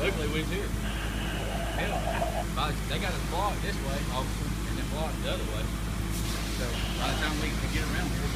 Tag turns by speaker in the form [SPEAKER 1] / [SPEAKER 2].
[SPEAKER 1] Luckily we was here. Hell, they got us blocked this way, officer, and then blocked the other way. So by the time we could get around here,